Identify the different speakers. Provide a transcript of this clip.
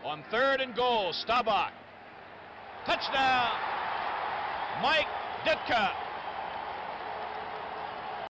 Speaker 1: On 3rd and goal, Staubach. Touchdown, Mike Ditka.